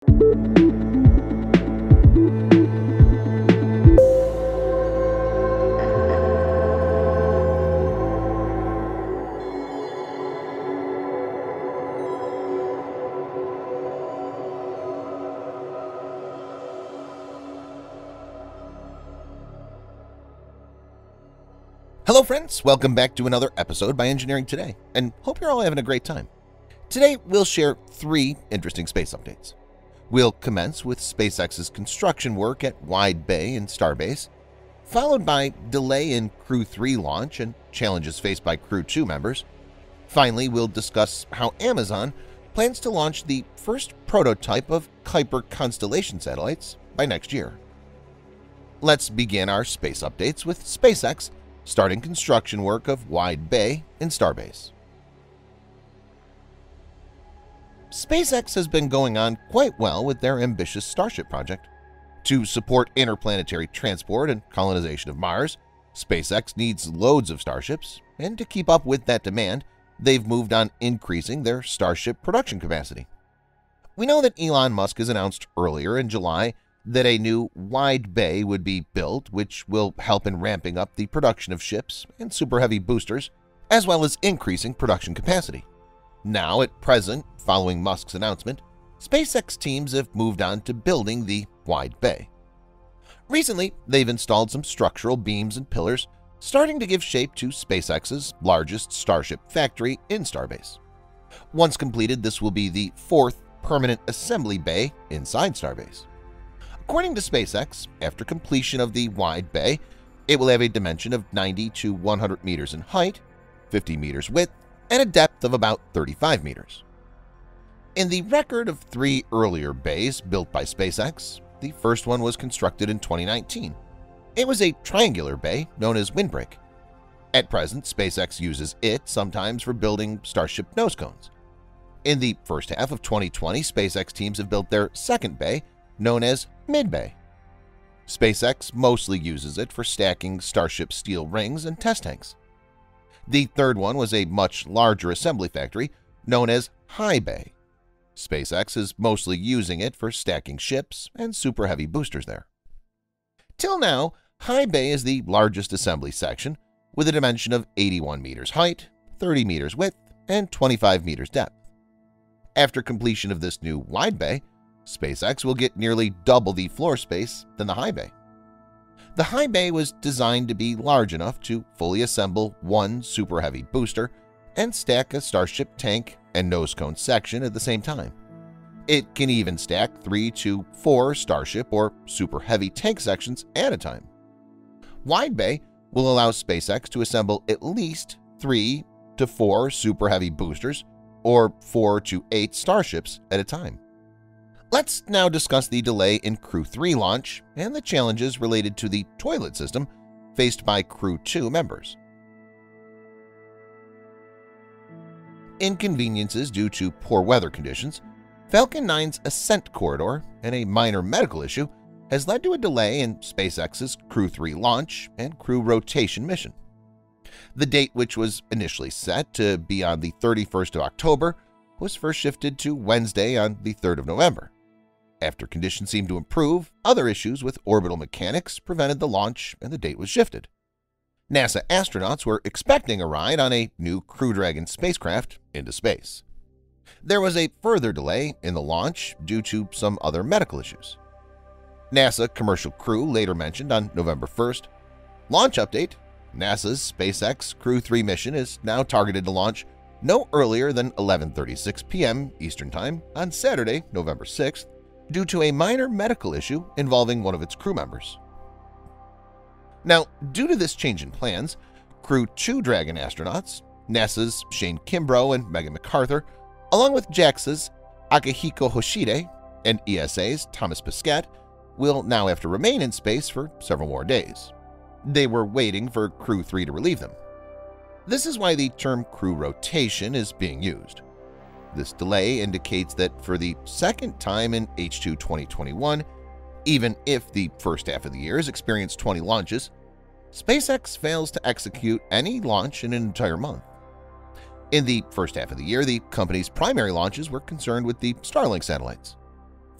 Hello friends, welcome back to another episode by Engineering Today, and hope you're all having a great time. Today we'll share 3 interesting space updates. We'll commence with SpaceX's construction work at Wide Bay and Starbase, followed by delay in Crew-3 launch and challenges faced by Crew-2 members. Finally, we'll discuss how Amazon plans to launch the first prototype of Kuiper constellation satellites by next year. Let's begin our space updates with SpaceX starting construction work of Wide Bay and Starbase. SpaceX has been going on quite well with their ambitious Starship project. To support interplanetary transport and colonization of Mars, SpaceX needs loads of Starships, and to keep up with that demand, they've moved on increasing their Starship production capacity. We know that Elon Musk has announced earlier in July that a new Wide Bay would be built, which will help in ramping up the production of ships and Super Heavy boosters, as well as increasing production capacity. Now, at present, following Musk's announcement, SpaceX teams have moved on to building the Wide Bay. Recently, they've installed some structural beams and pillars, starting to give shape to SpaceX's largest Starship factory in Starbase. Once completed, this will be the 4th permanent assembly bay inside Starbase. According to SpaceX, after completion of the Wide Bay, it will have a dimension of 90 to 100 meters in height, 50 meters width, and a depth of about 35 meters. In the record of 3 earlier bays built by SpaceX, the first one was constructed in 2019. It was a triangular bay known as Windbreak. At present, SpaceX uses it sometimes for building Starship nose cones. In the first half of 2020, SpaceX teams have built their second bay, known as Mid-Bay. SpaceX mostly uses it for stacking Starship steel rings and test tanks. The third one was a much larger assembly factory known as High Bay. SpaceX is mostly using it for stacking ships and Super Heavy boosters there. Till now, High Bay is the largest assembly section with a dimension of 81 meters height, 30 meters width, and 25 meters depth. After completion of this new Wide Bay, SpaceX will get nearly double the floor space than the High Bay. The High Bay was designed to be large enough to fully assemble one Super Heavy booster and stack a Starship tank and nose cone section at the same time. It can even stack 3 to 4 Starship or Super Heavy tank sections at a time. Wide Bay will allow SpaceX to assemble at least 3 to 4 Super Heavy boosters or 4 to 8 Starships at a time. Let's now discuss the delay in Crew-3 launch and the challenges related to the toilet system faced by Crew-2 members. Inconveniences due to poor weather conditions, Falcon 9's Ascent corridor, and a minor medical issue has led to a delay in SpaceX's Crew-3 launch and crew rotation mission. The date, which was initially set to be on the 31st of October, was first shifted to Wednesday on the 3rd of November. After conditions seemed to improve, other issues with orbital mechanics prevented the launch and the date was shifted. NASA astronauts were expecting a ride on a new Crew Dragon spacecraft into space. There was a further delay in the launch due to some other medical issues. NASA commercial crew later mentioned on November 1st, launch update, NASA's SpaceX Crew-3 mission is now targeted to launch no earlier than 11:36 p.m. Eastern Time on Saturday, November 6th, due to a minor medical issue involving one of its crew members. Now, due to this change in plans, Crew-2 Dragon astronauts, NASA's Shane Kimbrough and Megan McArthur, along with JAXA's Akihiko Hoshide and ESA's Thomas Pesquet, will now have to remain in space for several more days. They were waiting for Crew-3 to relieve them. This is why the term crew rotation is being used. This delay indicates that for the second time in H2 2021, even if the first half of the year has experienced 20 launches, SpaceX fails to execute any launch in an entire month. In the first half of the year, the company's primary launches were concerned with the Starlink satellites.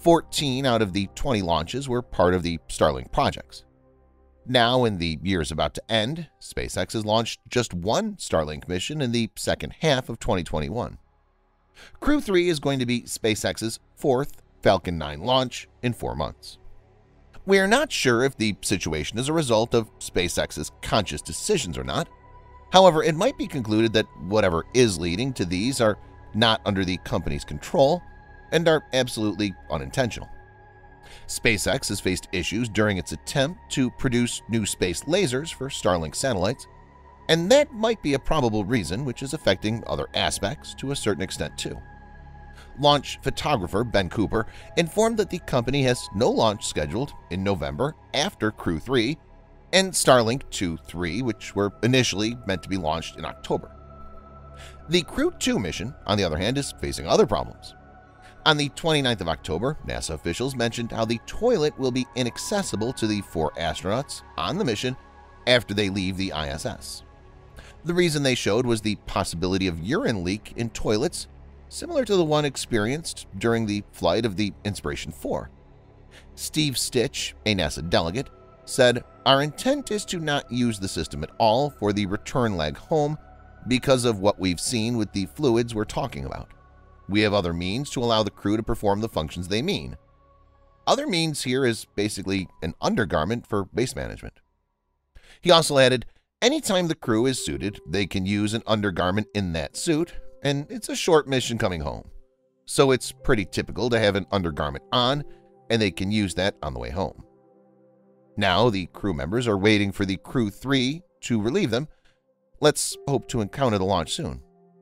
14 out of the 20 launches were part of the Starlink projects. Now, in the years about to end, SpaceX has launched just one Starlink mission in the second half of 2021. Crew-3 is going to be SpaceX's fourth Falcon 9 launch in 4 months. We are not sure if the situation is a result of SpaceX's conscious decisions or not. However, it might be concluded that whatever is leading to these are not under the company's control and are absolutely unintentional. SpaceX has faced issues during its attempt to produce new space lasers for Starlink satellites, and that might be a probable reason which is affecting other aspects to a certain extent too. Launch photographer Ben Cooper informed that the company has no launch scheduled in November after Crew-3 and Starlink 2-3, which were initially meant to be launched in October. The Crew-2 mission, on the other hand, is facing other problems. On the 29th of October, NASA officials mentioned how the toilet will be inaccessible to the 4 astronauts on the mission after they leave the ISS. The reason they showed was the possibility of urine leak in toilets, similar to the one experienced during the flight of the Inspiration 4. Steve Stitch, a NASA delegate, said, "Our intent is to not use the system at all for the return leg home because of what we've seen with the fluids we're talking about. We have other means to allow the crew to perform the functions they mean." Other means here is basically an undergarment for waste management. He also added, "Anytime the crew is suited, they can use an undergarment in that suit, and it's a short mission coming home. So it's pretty typical to have an undergarment on, and they can use that on the way home." Now the crew members are waiting for the Crew-3 to relieve them. Let's hope to encounter the launch soon.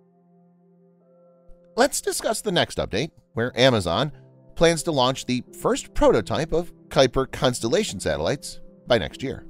Let's discuss the next update, where Amazon plans to launch the first prototype of Kuiper constellation satellites by next year.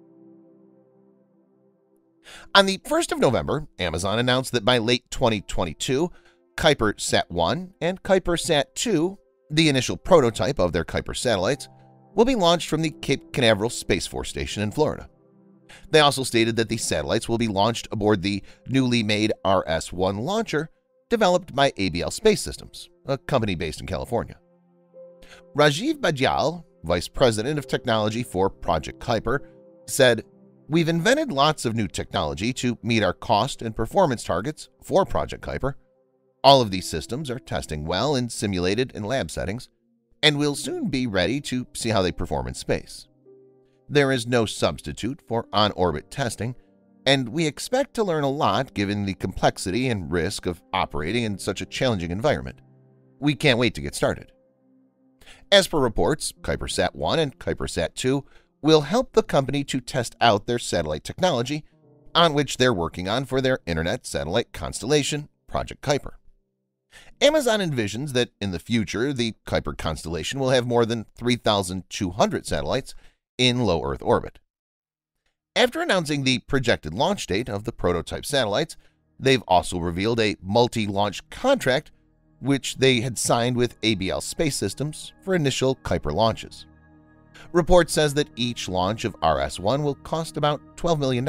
On the 1st of November, Amazon announced that by late 2022, Kuiper Sat-1 and Kuiper Sat-2, the initial prototype of their Kuiper satellites, will be launched from the Cape Canaveral Space Force Station in Florida. They also stated that the satellites will be launched aboard the newly made RS-1 launcher developed by ABL Space Systems, a company based in California. Rajiv Bajal, Vice President of Technology for Project Kuiper, said, "We've invented lots of new technology to meet our cost and performance targets for Project Kuiper. All of these systems are testing well in simulated and lab settings, and we'll soon be ready to see how they perform in space. There is no substitute for on-orbit testing, and we expect to learn a lot given the complexity and risk of operating in such a challenging environment. We can't wait to get started." As per reports, Kuiper Sat-1 and Kuiper Sat-2 will help the company to test out their satellite technology, on which they're working on for their internet satellite constellation, Project Kuiper. Amazon envisions that in the future, the Kuiper constellation will have more than 3,200 satellites in low Earth orbit. After announcing the projected launch date of the prototype satellites, they've also revealed a multi-launch contract which they had signed with ABL Space Systems for initial Kuiper launches. Report says that each launch of RS-1 will cost about $12 million.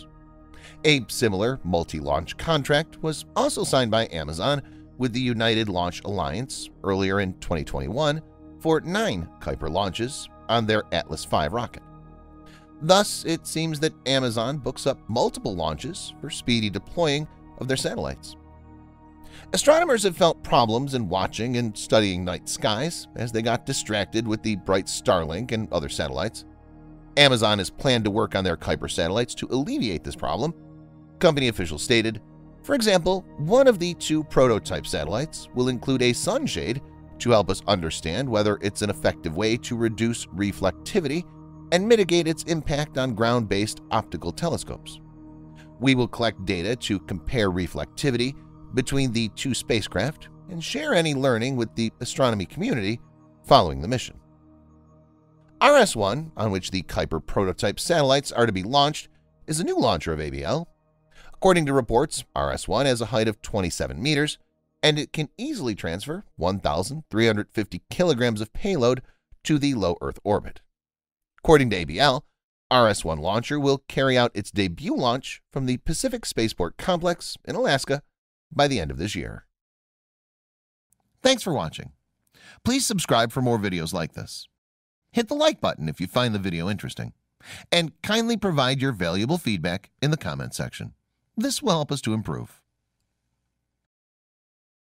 A similar multi-launch contract was also signed by Amazon with the United Launch Alliance earlier in 2021 for 9 Kuiper launches on their Atlas V rocket. Thus, it seems that Amazon books up multiple launches for speedy deploying of their satellites. Astronomers have felt problems in watching and studying night skies as they got distracted with the bright Starlink and other satellites. Amazon has planned to work on their Kuiper satellites to alleviate this problem. Company officials stated, for example, one of the 2 prototype satellites will include a sunshade to help us understand whether it's an effective way to reduce reflectivity and mitigate its impact on ground-based optical telescopes. We will collect data to compare reflectivity between the 2 spacecraft and share any learning with the astronomy community following the mission. RS-1, on which the Kuiper prototype satellites are to be launched, is a new launcher of ABL. According to reports, RS-1 has a height of 27 meters, and it can easily transfer 1,350 kilograms of payload to the low Earth orbit. According to ABL, RS-1 launcher will carry out its debut launch from the Pacific Spaceport Complex in Alaska by the end of this year. Thanks for watching. Please subscribe for more videos like this. Hit the like button if you find the video interesting, and kindly provide your valuable feedback in the comment section. This will help us to improve.